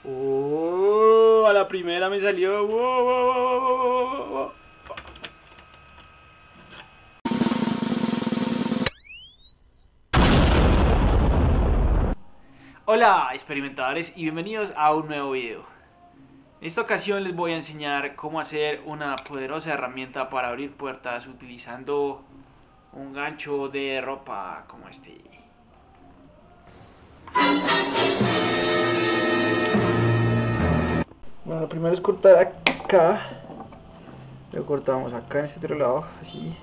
Oh, a la primera me salió. Wow, wow, wow, wow, wow. Hola experimentadores y bienvenidos a un nuevo video. En esta ocasión les voy a enseñar cómo hacer una poderosa herramienta para abrir puertas utilizando un gancho de ropa como este. Bueno, lo primero es cortar acá. Lo cortamos acá en este otro lado, así.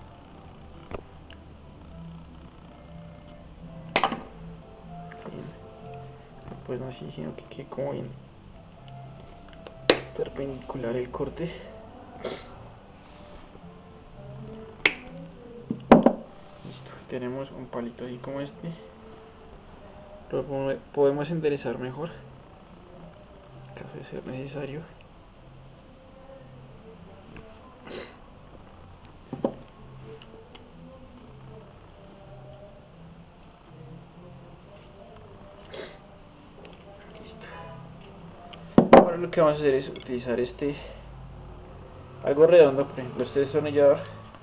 Pues no así, sino que quede como bien perpendicular el corte. Listo, tenemos un palito así como este. Lo podemos enderezar mejor en caso de ser necesario. Listo. Ahora lo que vamos a hacer es utilizar algo redondo, por ejemplo este destornillador,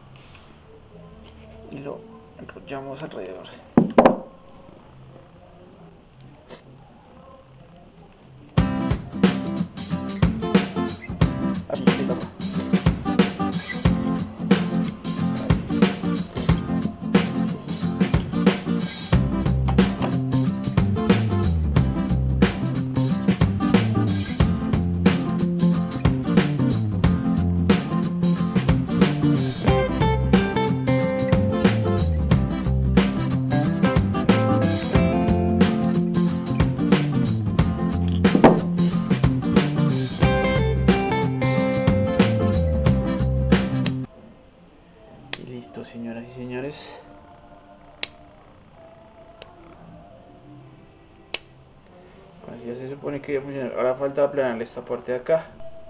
y lo enrollamos alrededor. Así, de esta forma. Y listo, señoras y señores. Así ya se supone que debe funcionar. Ahora falta aplanarle esta parte de acá.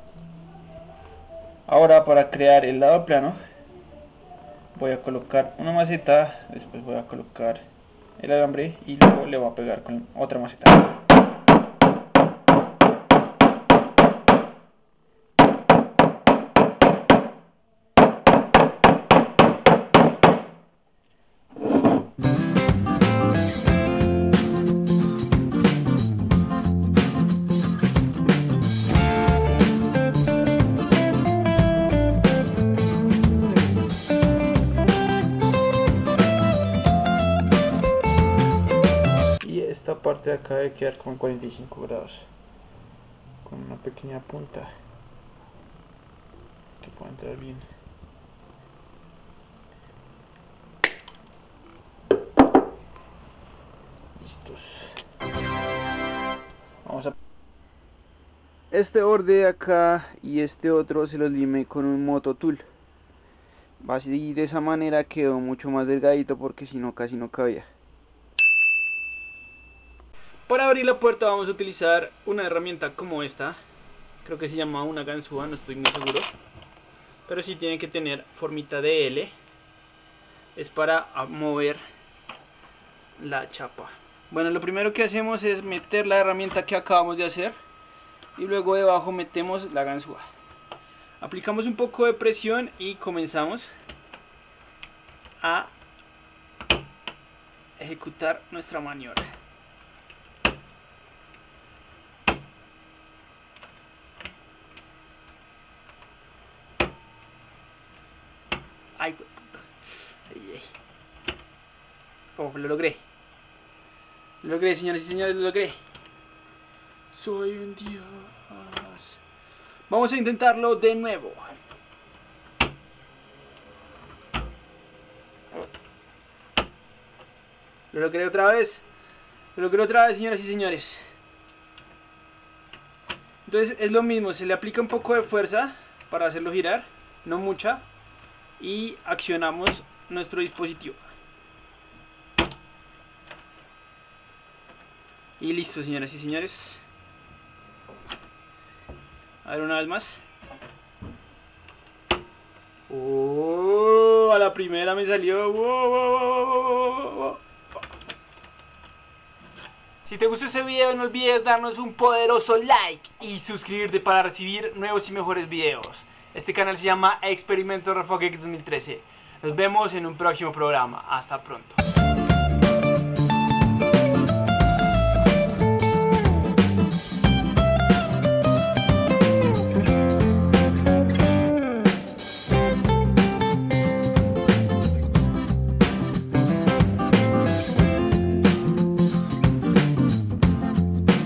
Ahora, para crear el lado plano, voy a colocar una maceta, después voy a colocar el alambre y luego le voy a pegar con otra maceta. Esta parte de acá debe quedar con 45 grados, con una pequeña punta que pueda entrar bien. Listos. Vamos a... Este borde de acá y este otro se los limé con un Moto Tool. Así, de esa manera quedó mucho más delgadito, porque si no casi no cabía. Para abrir la puerta vamos a utilizar una herramienta como esta. Creo que se llama una ganzúa, no estoy muy seguro. Pero sí tiene que tener formita de L. Es para mover la chapa. Bueno, lo primero que hacemos es meter la herramienta que acabamos de hacer. Y luego debajo metemos la ganzúa. Aplicamos un poco de presión y comenzamos a ejecutar nuestra maniobra. Ay, ay, ay. Oh, lo logré. Lo logré, señores y señores, lo logré. Soy un dios. Vamos a intentarlo de nuevo. Lo logré otra vez. Lo logré otra vez, señoras y señores. Entonces es lo mismo, se le aplica un poco de fuerza para hacerlo girar, no mucha, y accionamos nuestro dispositivo. Y listo, señoras y señores. A ver, una vez más. Oh, a la primera me salió. Si te gustó ese video, no olvides darnos un poderoso like y suscribirte para recibir nuevos y mejores videos. Este canal se llama Experimento Refogex 2013. Nos vemos en un próximo programa. Hasta pronto.